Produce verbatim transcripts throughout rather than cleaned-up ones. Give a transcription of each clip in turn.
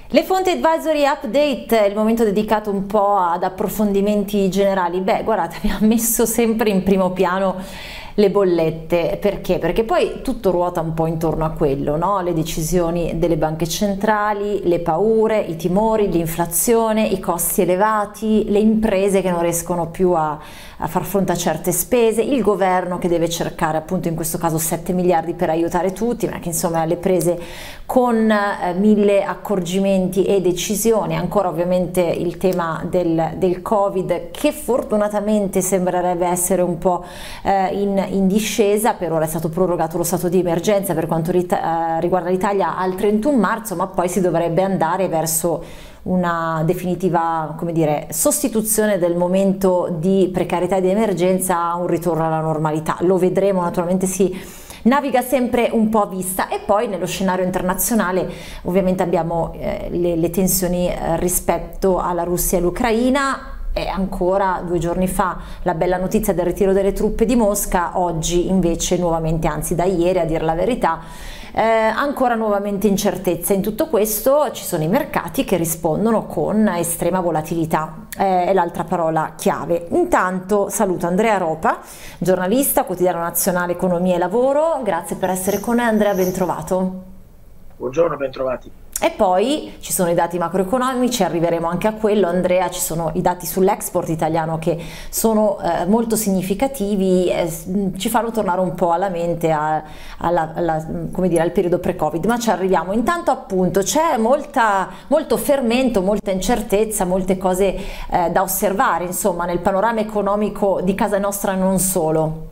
Le fonti advisory update, il momento dedicato un po' ad approfondimenti generali. Beh, guardate, abbiamo messo sempre in primo piano le bollette. Perché? Perché poi tutto ruota un po' intorno a quello, no? Le decisioni delle banche centrali, le paure, i timori, l'inflazione, i costi elevati, le imprese che non riescono più a, a far fronte a certe spese, il governo che deve cercare appunto in questo caso sette miliardi per aiutare tutti, ma che insomma le prese con eh, mille accorgimenti e decisioni. Ancora ovviamente il tema del, del Covid, che fortunatamente sembrerebbe essere un po' eh, in in discesa. Per ora è stato prorogato lo stato di emergenza per quanto riguarda l'Italia al trentuno marzo, ma poi si dovrebbe andare verso una definitiva, come dire, sostituzione del momento di precarietà e di emergenza a un ritorno alla normalità. Lo vedremo, naturalmente si naviga sempre un po' a vista. E poi nello scenario internazionale ovviamente abbiamo eh, le, le tensioni eh, rispetto alla Russia e l'Ucraina. E ancora due giorni fa la bella notizia del ritiro delle truppe di Mosca, oggi invece nuovamente, anzi da ieri a dire la verità, eh, ancora nuovamente incertezza. In tutto questo ci sono i mercati che rispondono con estrema volatilità, eh, è l'altra parola chiave. Intanto saluto Andrea Ropa, giornalista, Quotidiano Nazionale Economia e Lavoro, grazie per essere con noi Andrea, ben trovato. Buongiorno, ben trovati. E poi ci sono i dati macroeconomici, arriveremo anche a quello. Andrea, ci sono i dati sull'export italiano che sono eh, molto significativi, eh, ci fanno tornare un po' alla mente a, alla, alla, come dire, al periodo pre-Covid, ma ci arriviamo. Intanto appunto c'è molta, molto fermento, molta incertezza, molte cose eh, da osservare insomma nel panorama economico di casa nostra, non solo.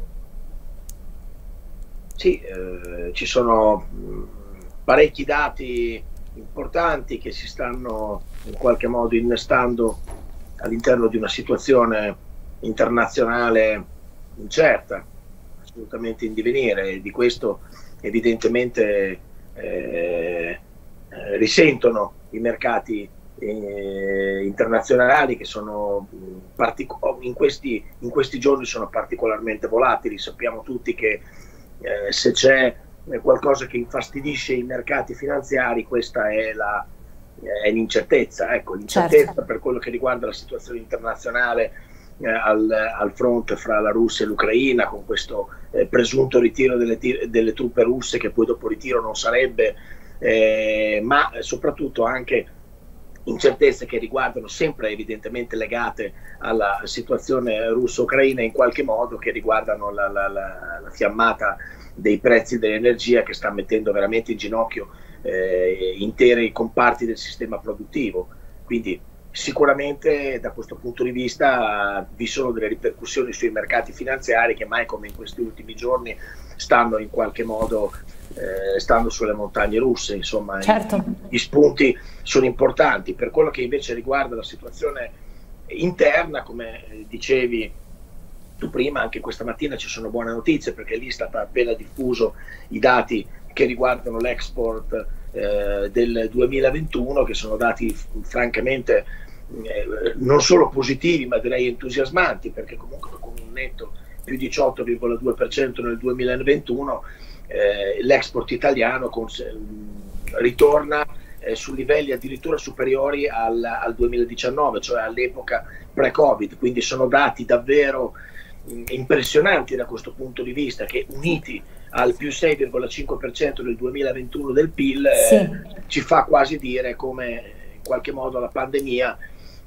Sì, eh, ci sono parecchi dati importanti che si stanno in qualche modo innestando all'interno di una situazione internazionale incerta, assolutamente in divenire, e di questo evidentemente eh, eh, risentono i mercati eh, internazionali, che sono in questi, in questi giorni sono particolarmente volatili. Sappiamo tutti che eh, se c'è qualcosa che infastidisce i mercati finanziari, questa è la è l'incertezza, ecco, l'incertezza certo. Per quello che riguarda la situazione internazionale eh, al, al fronte fra la Russia e l'Ucraina, con questo eh, presunto ritiro delle, delle truppe russe, che poi dopo ritiro non sarebbe, eh, ma soprattutto anche incertezze che riguardano, sempre evidentemente legate alla situazione russo-ucraina, in qualche modo che riguardano la, la, la, la fiammata dei prezzi dell'energia, che sta mettendo veramente in ginocchio eh, interi comparti del sistema produttivo. Quindi sicuramente da questo punto di vista vi sono delle ripercussioni sui mercati finanziari che mai come in questi ultimi giorni stanno in qualche modo eh, stanno sulle montagne russe. Insomma, certo. i, gli spunti sono importanti. Per quello che invece riguarda la situazione interna, come dicevi tu prima, anche questa mattina ci sono buone notizie, perché lì è stata appena diffuso i dati che riguardano l'export eh, del duemilaventuno, che sono dati francamente eh, non solo positivi, ma direi entusiasmanti, perché comunque con un netto più diciotto virgola due per cento nel duemilaventuno eh, l'export italiano con, ritorna eh, su livelli addirittura superiori al, al duemiladiciannove, cioè all'epoca pre-Covid. Quindi sono dati davvero impressionanti da questo punto di vista, che uniti al più sei virgola cinque per cento del duemilaventuno del P I L sì. eh, ci fa quasi dire come in qualche modo la pandemia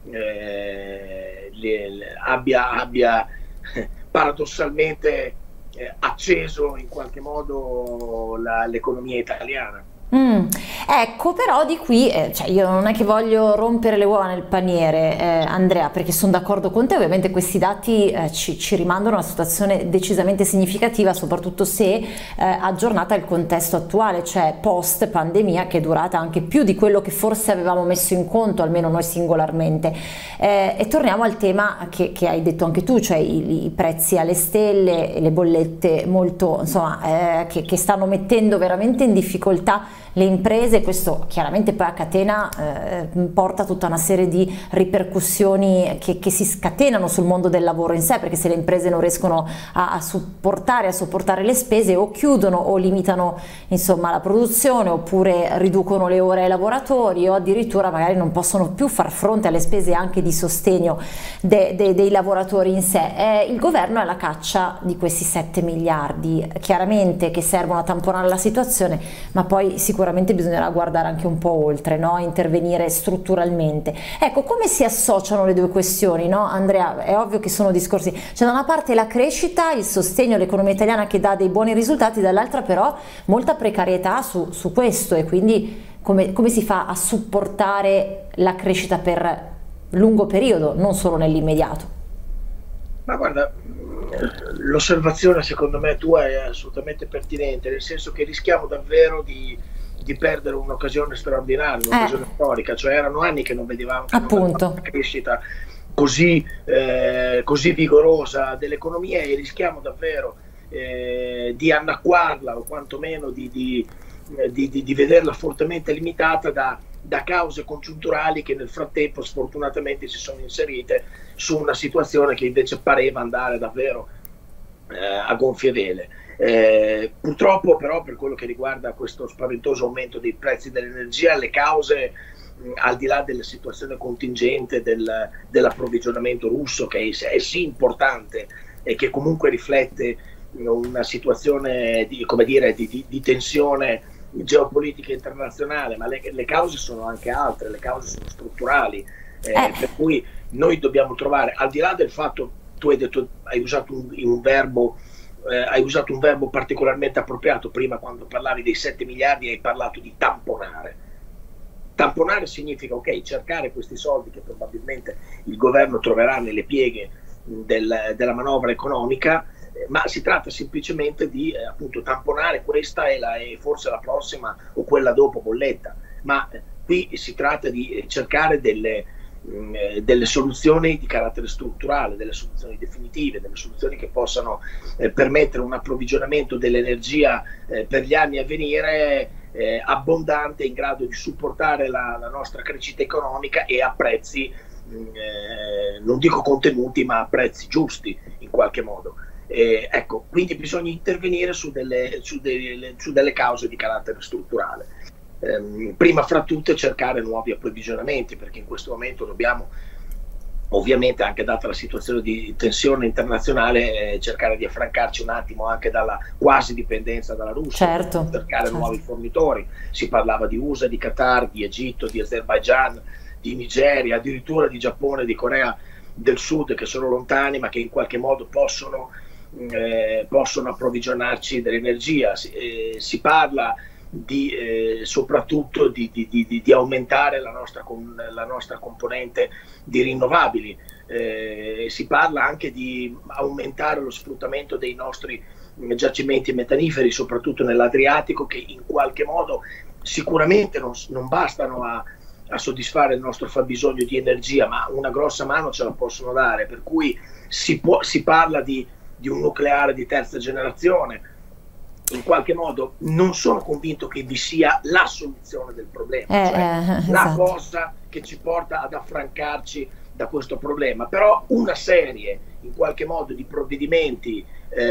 eh, le, le, abbia, abbia paradossalmente eh, acceso in qualche modo l'economia italiana. Mm. Ecco, però di qui, eh, cioè io non è che voglio rompere le uova nel paniere, eh, Andrea, perché sono d'accordo con te. Ovviamente questi dati eh, ci, ci rimandano a una situazione decisamente significativa, soprattutto se eh, aggiornata al contesto attuale, cioè post pandemia, che è durata anche più di quello che forse avevamo messo in conto, almeno noi singolarmente. Eh, e torniamo al tema che, che hai detto anche tu, cioè i, i prezzi alle stelle e le bollette molto, insomma, eh, che, che stanno mettendo veramente in difficoltà le imprese, questo chiaramente poi a catena eh, porta tutta una serie di ripercussioni che, che si scatenano sul mondo del lavoro in sé, perché se le imprese non riescono a, a supportare, a sopportare le spese, o chiudono o limitano insomma la produzione, oppure riducono le ore ai lavoratori, o addirittura magari non possono più far fronte alle spese anche di sostegno de, de, dei lavoratori in sé. Eh, il governo è alla caccia di questi sette miliardi, chiaramente, che servono a tamponare la situazione, ma poi sicuramente bisognerà guardare anche un po' oltre, no? Intervenire strutturalmente. Ecco, come si associano le due questioni, no? Andrea, è ovvio che sono discorsi, c'è da una parte la crescita, il sostegno all'economia italiana che dà dei buoni risultati, dall'altra però molta precarietà su, su questo, e quindi come, come si fa a supportare la crescita per lungo periodo, non solo nell'immediato? Ma guarda, l'osservazione secondo me tua è assolutamente pertinente, nel senso che rischiamo davvero di, di perdere un'occasione straordinaria, un'occasione eh. storica, cioè erano anni che non vedevamo appunto una crescita così, eh, così vigorosa dell'economia, e rischiamo davvero eh, di annacquarla, o quantomeno di, di, di, di, di vederla fortemente limitata da da cause congiunturali che nel frattempo sfortunatamente si sono inserite su una situazione che invece pareva andare davvero eh, a gonfie vele. Eh, purtroppo però, per quello che riguarda questo spaventoso aumento dei prezzi dell'energia, le cause mh, al di là della situazione contingente del, dell'approvvigionamento russo, che è, è sì importante e che comunque riflette una situazione di, come dire, di, di, di tensione geopolitica internazionale, ma le, le cause sono anche altre, le cause sono strutturali, eh, eh. per cui noi dobbiamo trovare, al di là del fatto, tu hai detto, hai usato un, un verbo eh, hai usato un verbo particolarmente appropriato prima, quando parlavi dei sette miliardi hai parlato di tamponare. Tamponare significa, ok, cercare questi soldi che probabilmente il governo troverà nelle pieghe del, della manovra economica, ma si tratta semplicemente di eh, appunto tamponare questa e, la, e forse la prossima o quella dopo bolletta, ma eh, qui si tratta di eh, cercare delle, mh, delle soluzioni di carattere strutturale, delle soluzioni definitive, delle soluzioni che possano eh, permettere un approvvigionamento dell'energia eh, per gli anni a venire eh, abbondante, in grado di supportare la, la nostra crescita economica, e a prezzi mh, eh, non dico contenuti, ma a prezzi giusti in qualche modo. Eh, ecco, quindi bisogna intervenire su delle, su delle, su delle cause di carattere strutturale. Eh, prima fra tutte cercare nuovi approvvigionamenti, perché in questo momento dobbiamo, ovviamente anche data la situazione di tensione internazionale, eh, cercare di affrancarci un attimo anche dalla quasi dipendenza dalla Russia, certo, cercare certo. nuovi fornitori. Si parlava di U S A, di Qatar, di Egitto, di Azerbaijan, di Nigeria, addirittura di Giappone, di Corea del Sud, che sono lontani ma che in qualche modo possono Eh, possono approvvigionarci dell'energia. Si, eh, si parla di, eh, soprattutto di, di, di, di aumentare la nostra, con, la nostra componente di rinnovabili, eh, si parla anche di aumentare lo sfruttamento dei nostri giacimenti metaniferi, soprattutto nell'Adriatico, che in qualche modo sicuramente non, non bastano a, a soddisfare il nostro fabbisogno di energia, ma una grossa mano ce la possono dare, per cui si, può, si parla di di un nucleare di terza generazione. In qualche modo non sono convinto che vi sia la soluzione del problema, eh, cioè eh, la esatto. cosa che ci porta ad affrancarci da questo problema, però una serie in qualche modo di provvedimenti,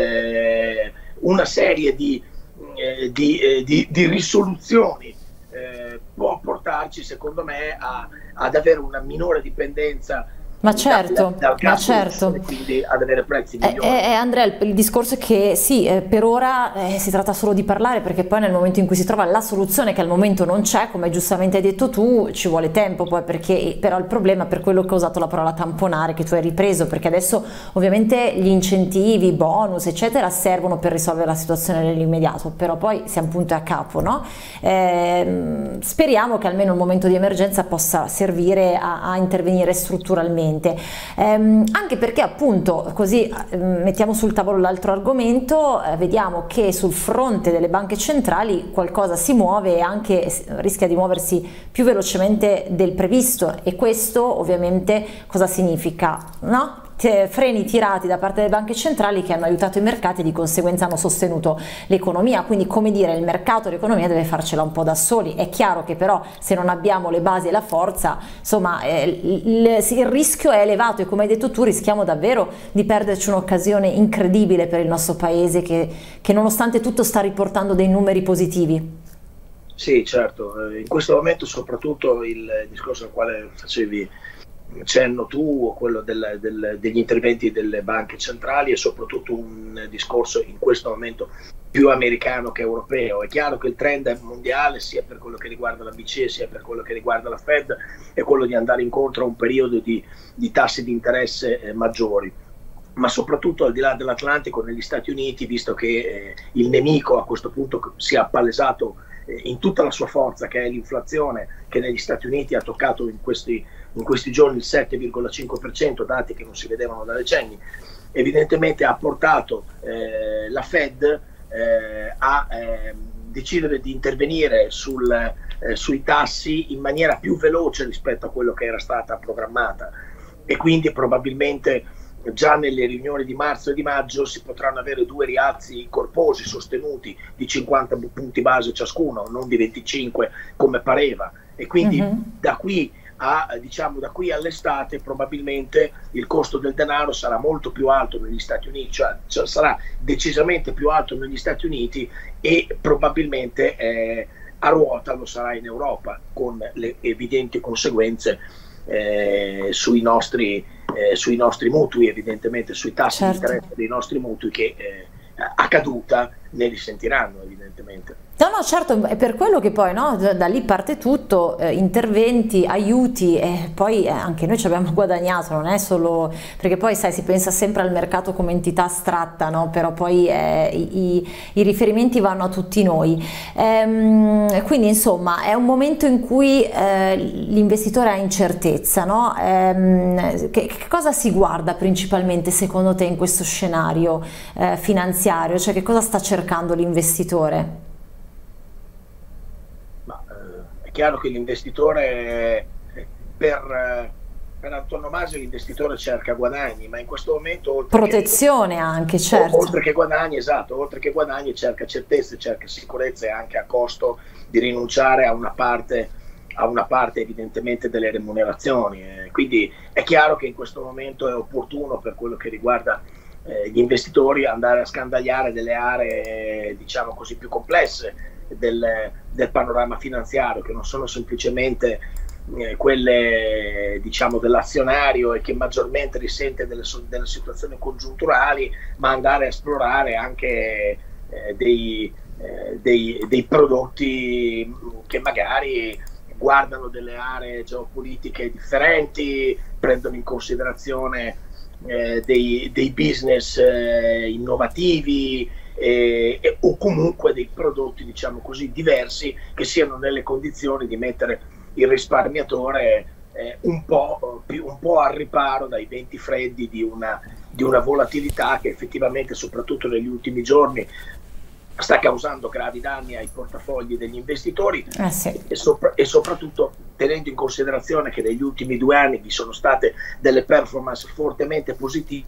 eh, una serie di, eh, di, eh, di, di risoluzioni eh, può portarci, secondo me, a, ad avere una minore dipendenza Ma certo, dal, dal ma certo. E quindi ad avere prezzi eh, migliori. eh, Andrea, il, il discorso è che sì, eh, per ora eh, si tratta solo di parlare, perché poi nel momento in cui si trova la soluzione, che al momento non c'è, come giustamente hai detto tu, ci vuole tempo poi, perché però il problema, per quello che ho usato la parola tamponare, che tu hai ripreso, perché adesso ovviamente gli incentivi, bonus eccetera servono per risolvere la situazione nell'immediato, però poi siamo punto a capo, no? Eh, speriamo che almeno il momento di emergenza possa servire a, a intervenire strutturalmente. Eh, anche perché appunto, così eh, mettiamo sul tavolo l'altro argomento, eh, vediamo che sul fronte delle banche centrali qualcosa si muove e anche rischia di muoversi più velocemente del previsto, e questo ovviamente cosa significa? No? freni tirati da parte delle banche centrali che hanno aiutato i mercati e di conseguenza hanno sostenuto l'economia. Quindi, come dire, il mercato e l'economia deve farcela un po' da soli. È chiaro che però se non abbiamo le basi e la forza, insomma, eh, il, il rischio è elevato e, come hai detto tu, rischiamo davvero di perderci un'occasione incredibile per il nostro paese che, che nonostante tutto sta riportando dei numeri positivi. Sì, certo, in questo momento soprattutto il discorso al quale facevi cenno tu, o quello del, del, degli interventi delle banche centrali, è soprattutto un discorso in questo momento più americano che europeo. È chiaro che il trend è mondiale, sia per quello che riguarda la B C E sia per quello che riguarda la Fed, è quello di andare incontro a un periodo di, di tassi di interesse eh, maggiori. Ma soprattutto al di là dell'Atlantico, negli Stati Uniti, visto che eh, il nemico a questo punto si è appalesato eh, in tutta la sua forza, che è l'inflazione, che negli Stati Uniti ha toccato in questi, in questi giorni il sette virgola cinque per cento, dati che non si vedevano da decenni, evidentemente ha portato eh, la Fed eh, a eh, decidere di intervenire sul, eh, sui tassi in maniera più veloce rispetto a quello che era stata programmata, e quindi probabilmente già nelle riunioni di marzo e di maggio si potranno avere due rialzi corposi sostenuti di cinquanta punti base ciascuno, non di venticinque come pareva, e quindi mm-hmm. da qui a, diciamo, da qui all'estate probabilmente il costo del denaro sarà molto più alto negli Stati Uniti, cioè, cioè sarà decisamente più alto negli Stati Uniti, e probabilmente eh, a ruota lo sarà in Europa, con le evidenti conseguenze eh, sui nostri Eh, sui nostri mutui, evidentemente sui tassi certo. di interesse dei nostri mutui, che eh, a caduta ne risentiranno evidentemente. No, no, certo, è per quello che poi no, da lì parte tutto, eh, interventi, aiuti, e poi eh, anche noi ci abbiamo guadagnato, non è solo, perché poi sai, si pensa sempre al mercato come entità astratta, no? Però poi eh, i, i riferimenti vanno a tutti noi. Ehm, quindi insomma è un momento in cui eh, l'investitore ha incertezza, no? Ehm, che, che cosa si guarda principalmente secondo te in questo scenario eh, finanziario? Cioè, che cosa sta cercando l'investitore? È chiaro che l'investitore, per, per antonomasia, l'investitore cerca guadagni, ma in questo momento oltre protezione che, anche, certo. Oltre che guadagni, esatto, oltre che guadagni cerca certezze, cerca sicurezze, anche a costo di rinunciare a una parte, a una parte evidentemente delle remunerazioni. Eh, quindi è chiaro che in questo momento è opportuno, per quello che riguarda eh, gli investitori, andare a scandagliare delle aree, diciamo così, più complesse Del, del panorama finanziario, che non sono semplicemente eh, quelle, diciamo, dell'azionario e che maggiormente risente delle, delle situazioni congiunturali, ma andare a esplorare anche eh, dei, eh, dei, dei prodotti che magari guardano delle aree geopolitiche differenti, prendono in considerazione eh, dei, dei business eh, innovativi, Eh, eh, o comunque dei prodotti, diciamo così, diversi, che siano nelle condizioni di mettere il risparmiatore eh, un po' più, un po' al riparo dai venti freddi di una, di una volatilità che effettivamente, soprattutto negli ultimi giorni, sta causando gravi danni ai portafogli degli investitori, eh sì. e, sopra, e soprattutto tenendo in considerazione che negli ultimi due anni vi sono state delle performance fortemente positive.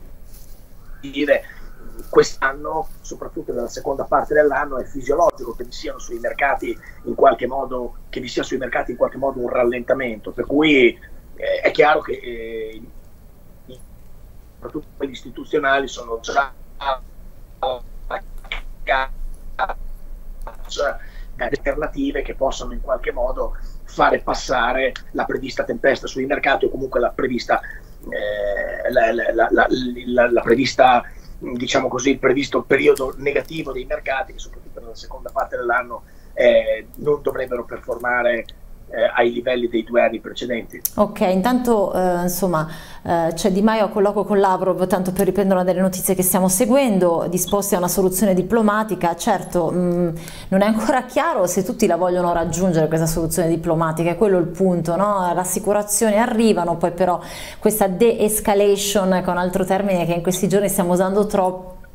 Quest'anno, soprattutto nella seconda parte dell'anno, è fisiologico che vi siano sui mercati in qualche modo, che vi sia sui mercati in qualche modo un rallentamento, per cui eh, è chiaro che eh, soprattutto quelli istituzionali sono già alternative che possono in qualche modo fare passare la prevista tempesta sui mercati, o comunque la prevista eh, la, la, la, la, la, la prevista diciamo così, il previsto periodo negativo dei mercati, che soprattutto nella seconda parte dell'anno eh, non dovrebbero performare eh, ai livelli dei due anni precedenti. Ok, intanto eh, insomma eh, c'è Di Maio a colloquio con Lavrov, tanto per riprendere una delle notizie che stiamo seguendo, disposti a una soluzione diplomatica. Certo, mh, non è ancora chiaro se tutti la vogliono raggiungere questa soluzione diplomatica, è quello il punto, no? Rassicurazioni arrivano, poi però questa de-escalation, che è un altro termine che in questi giorni stiamo usando troppo,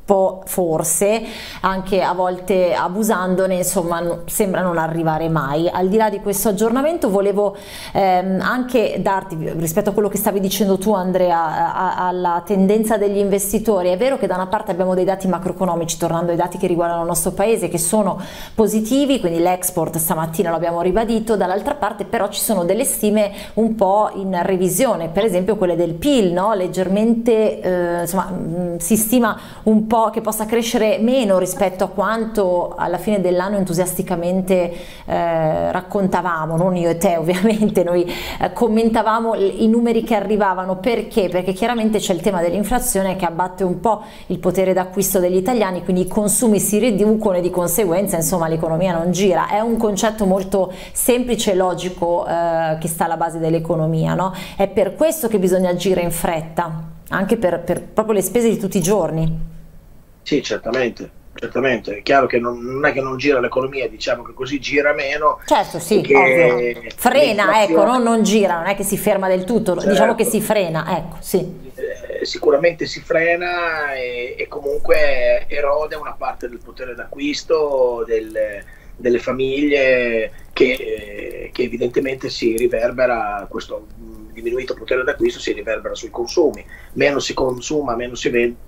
forse, anche a volte abusandone, insomma no, sembra non arrivare mai. Al di là di questo aggiornamento volevo ehm, anche darti, rispetto a quello che stavi dicendo tu Andrea, a, a, alla tendenza degli investitori. È vero che da una parte abbiamo dei dati macroeconomici, tornando ai dati che riguardano il nostro paese, che sono positivi, quindi l'export stamattina lo abbiamo ribadito, dall'altra parte però ci sono delle stime un po' in revisione, per esempio quelle del P I L, no? Leggermente eh, insomma mh, si stima un po' che possa crescere meno rispetto a quanto alla fine dell'anno entusiasticamente eh, raccontavamo, non io e te ovviamente, noi eh, commentavamo i numeri che arrivavano. Perché? Perché chiaramente c'è il tema dell'inflazione che abbatte un po' il potere d'acquisto degli italiani, quindi i consumi si riducono e di conseguenza insomma l'economia non gira. È un concetto molto semplice e logico eh, che sta alla base dell'economia, no? È per questo che bisogna agire in fretta, anche per, per proprio le spese di tutti i giorni. Sì, certamente, certamente. È chiaro che non, non è che non gira l'economia, diciamo che così gira meno. Certo, sì, ovvio. Frena, ecco, non, non gira, non è che si ferma del tutto, certo. Diciamo che si frena, ecco, sì. Eh, sicuramente si frena e, e comunque erode una parte del potere d'acquisto delle, delle famiglie che, eh, che evidentemente si riverbera, questo diminuito potere d'acquisto si riverbera sui consumi. Meno si consuma, meno si vende,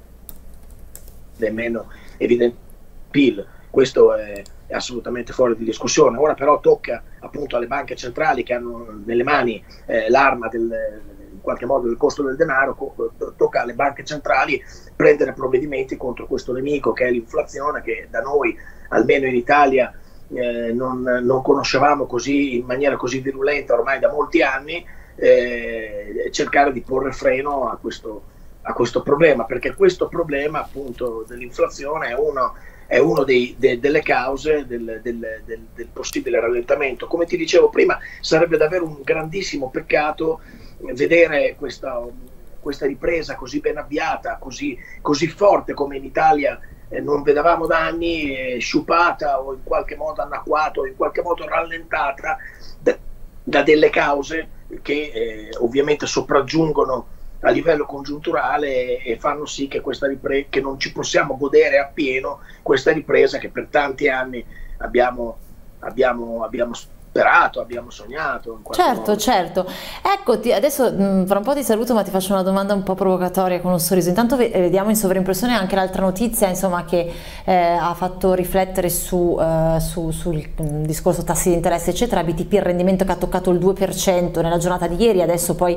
meno evidente P I L. Questo è, è assolutamente fuori di discussione. Ora però tocca appunto alle banche centrali, che hanno nelle mani eh, l'arma del, in qualche modo del costo del denaro, tocca alle banche centrali prendere provvedimenti contro questo nemico che è l'inflazione, che da noi, almeno in Italia, eh, non, non conoscevamo così in maniera così virulenta ormai da molti anni, eh, cercare di porre freno a questo a questo problema, perché questo problema appunto dell'inflazione è uno, è uno dei, de, delle cause del, del, del, del possibile rallentamento. Come ti dicevo prima, sarebbe davvero un grandissimo peccato vedere questa, questa ripresa così ben avviata, così, così forte come in Italia eh, non vedevamo da anni, eh, sciupata o in qualche modo annacquata o in qualche modo rallentata da, da delle cause che eh, ovviamente sopraggiungono a livello congiunturale e fanno sì che questa ripresa, che non ci possiamo godere appieno questa ripresa che per tanti anni abbiamo, abbiamo, abbiamo sperato, abbiamo sognato. In certo, modo. certo. Eccoti, adesso mh, fra un po' ti saluto, ma ti faccio una domanda un po' provocatoria con un sorriso. Intanto vediamo in sovraimpressione anche l'altra notizia, insomma, che eh, ha fatto riflettere su, eh, su, sul mh, discorso tassi di interesse, eccetera. B T P, il rendimento che ha toccato il due per cento nella giornata di ieri, adesso poi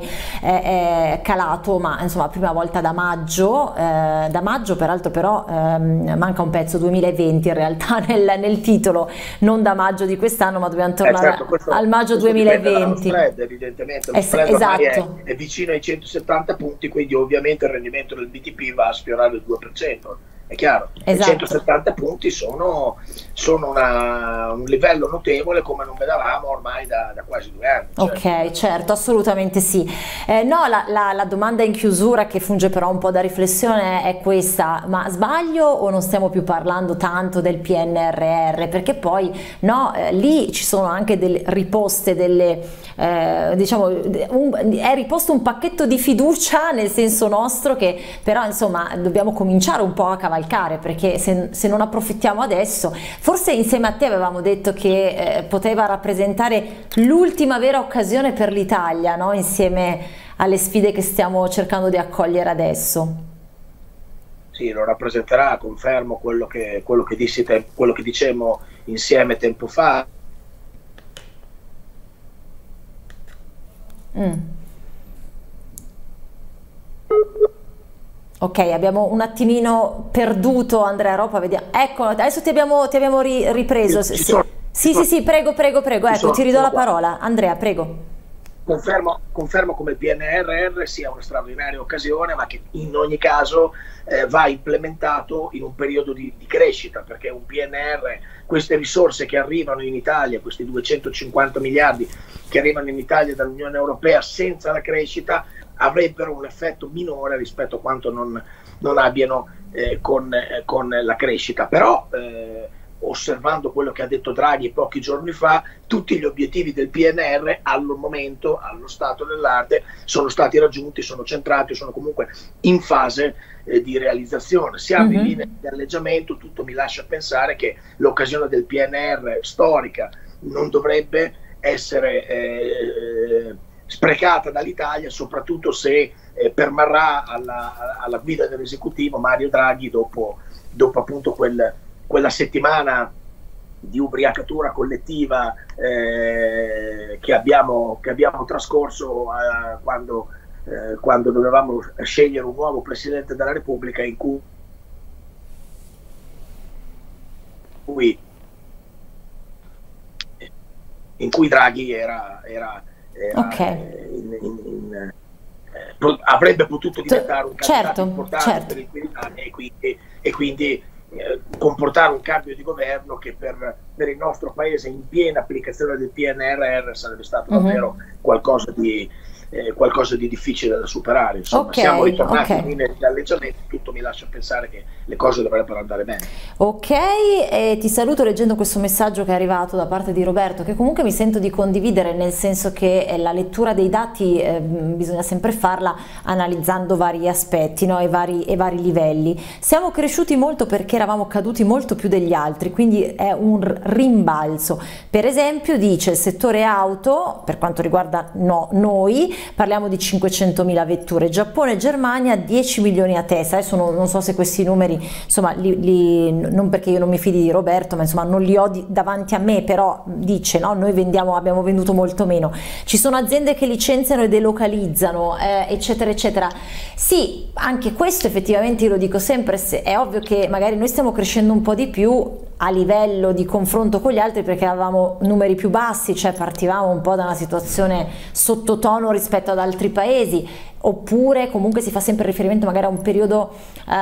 è, è calato, ma insomma, prima volta da maggio, eh, da maggio peraltro però ehm, manca un pezzo, duemilaventi in realtà nel, nel titolo, non da maggio di quest'anno, ma dobbiamo tornare Eh, certo, questo, al maggio duemilaventi. Spread, evidentemente lo eh, spread esatto. è, è vicino ai centosettanta punti, quindi ovviamente il rendimento del B T P va a sfiorare il due per cento, è chiaro. Esatto. I centosettanta punti sono, sono una, un livello notevole come non vedevamo ormai da, da quasi due anni. Ok, certo, certo, assolutamente sì. Eh, no, la, la, la domanda in chiusura, che funge però un po' da riflessione, è questa: ma sbaglio o non stiamo più parlando tanto del P N R R? Perché poi no, eh, lì ci sono anche delle riposte, delle, eh, diciamo, un, è riposto un pacchetto di fiducia nel senso nostro, che però insomma dobbiamo cominciare un po' a cavalcare, perché se, se non approfittiamo adesso, forse insieme a te avevamo detto che eh, poteva rappresentare l'ultima vera occasione per l'Italia, no? Insieme alle sfide che stiamo cercando di accogliere adesso. Sì, lo rappresenterà, confermo quello che, quello che, dissi te, quello che dicemmo insieme tempo fa. Mm. Ok, abbiamo un attimino perduto Andrea Ropa, vediamo. Ecco, adesso ti abbiamo, ti abbiamo ri, ripreso. Sì, sì, sì, sì, sì, prego, prego, prego, ecco, sono, ti ridò la parola. Andrea, prego. Confermo, confermo come il P N R R sia una straordinaria occasione, ma che in ogni caso eh, va implementato in un periodo di, di crescita, perché un P N R, queste risorse che arrivano in Italia, questi duecentocinquanta miliardi che arrivano in Italia dall'Unione Europea senza la crescita, avrebbero un effetto minore rispetto a quanto non, non abbiano eh, con, eh, con la crescita. Però eh, osservando quello che ha detto Draghi pochi giorni fa, tutti gli obiettivi del P N R R al momento, allo stato dell'arte, sono stati raggiunti, sono centrati, sono comunque in fase eh, di realizzazione. Siamo mm-hmm. in linea di alleggiamento, tutto mi lascia pensare che l'occasione del P N R R storica non dovrebbe essere eh, sprecata dall'Italia, soprattutto se eh, permarrà alla, alla guida dell'esecutivo Mario Draghi dopo, dopo appunto quel, quella settimana di ubriacatura collettiva eh, che, abbiamo, che abbiamo trascorso eh, quando, eh, quando dovevamo scegliere un nuovo Presidente della Repubblica, in cui, in cui Draghi era, era, era okay. in, in, in, eh, avrebbe potuto diventare un candidato certo, importante certo. per il Quirinale e quindi, e quindi eh, comportare un cambio di governo che per, per il nostro paese in piena applicazione del P N R R sarebbe stato uh-huh. davvero qualcosa di, eh, qualcosa di difficile da superare. Insomma, okay, siamo ritornati okay. in linea di alleggiamento, tutto mi lascia pensare che le cose dovrebbero andare bene. Ok, e ti saluto leggendo questo messaggio che è arrivato da parte di Roberto, che comunque mi sento di condividere, nel senso che la lettura dei dati eh, bisogna sempre farla analizzando vari aspetti, no? e, vari, e vari livelli. Siamo cresciuti molto perché eravamo caduti molto più degli altri, quindi è un rimbalzo. Per esempio dice il settore auto, per quanto riguarda no, noi, parliamo di cinquecentomila vetture, Giappone e Germania dieci milioni a testa. Adesso non, non so se questi numeri, insomma, li, li, non perché io non mi fidi di Roberto, ma insomma non li ho di, davanti a me, però dice, no, noi vendiamo, abbiamo venduto molto meno. Ci sono aziende che licenziano e delocalizzano, eh, eccetera, eccetera. Sì, anche questo effettivamente io lo dico sempre, se, è ovvio che magari noi stiamo crescendo un po' di più a livello di confronto con gli altri perché avevamo numeri più bassi, cioè partivamo un po' da una situazione sottotono rispetto ad altri paesi, oppure comunque si fa sempre riferimento magari a un periodo,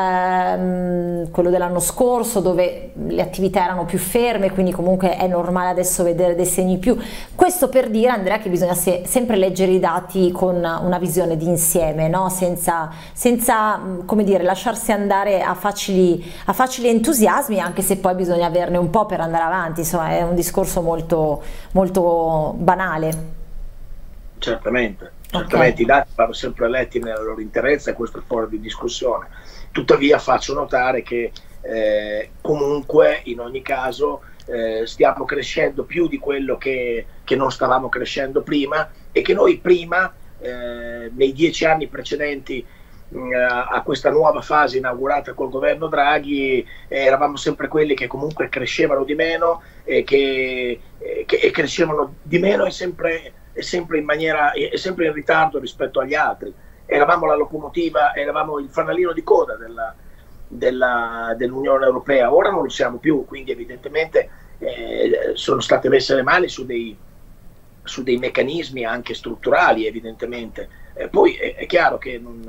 ehm, quello dell'anno scorso, dove le attività erano più ferme, quindi comunque è normale adesso vedere dei segni più. Questo per dire, Andrea, che bisogna se sempre leggere i dati con una visione d'insieme, no? senza, senza come dire, lasciarsi andare a facili, a facili entusiasmi, anche se poi bisogna averne un po' per andare avanti. Insomma, è un discorso molto, molto banale. Certamente, certamente okay. I dati vanno sempre letti nella loro interezza e questo è fuori di discussione. Tuttavia faccio notare che eh, comunque in ogni caso eh, stiamo crescendo più di quello che, che non stavamo crescendo prima, e che noi prima, eh, nei dieci anni precedenti mh, a questa nuova fase inaugurata col governo Draghi, eh, eravamo sempre quelli che comunque crescevano di meno e che, eh, che e crescevano di meno e sempre e sempre in maniera e sempre in ritardo rispetto agli altri. Eravamo la locomotiva, eravamo il fanalino di coda della, della, dell'Unione Europea. Ora non lo siamo più, quindi evidentemente eh, sono state messe le mani su dei, su dei meccanismi anche strutturali, evidentemente. Eh, poi è, è chiaro che non,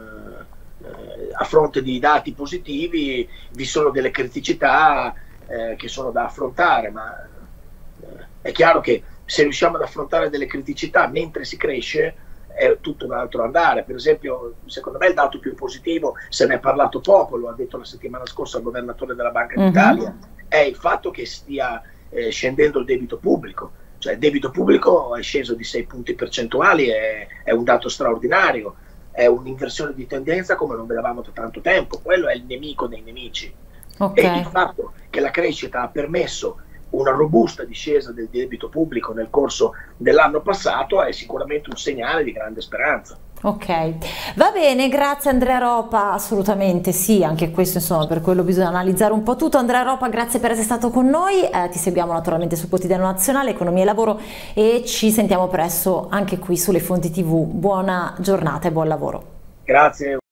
eh, a fronte di dati positivi vi sono delle criticità eh, che sono da affrontare, ma eh, è chiaro che se riusciamo ad affrontare delle criticità mentre si cresce è tutto un altro andare. Per esempio, secondo me il dato più positivo, se ne è parlato poco, lo ha detto la settimana scorsa il governatore della Banca d'Italia, uh-huh. è il fatto che stia eh, scendendo il debito pubblico. Cioè il debito pubblico è sceso di sei punti percentuali, è, è un dato straordinario, è un'inversione di tendenza come non vedevamo da tanto tempo. Quello è il nemico dei nemici. Okay. E il fatto che la crescita ha permesso una robusta discesa del debito pubblico nel corso dell'anno passato è sicuramente un segnale di grande speranza. Ok, va bene, grazie Andrea Ropa, assolutamente sì, anche questo insomma per quello bisogna analizzare un po' tutto. Andrea Ropa, grazie per essere stato con noi, eh, ti seguiamo naturalmente sul Quotidiano Nazionale, Economia e Lavoro, e ci sentiamo presto anche qui sulle Fonti tivù. Buona giornata e buon lavoro. Grazie.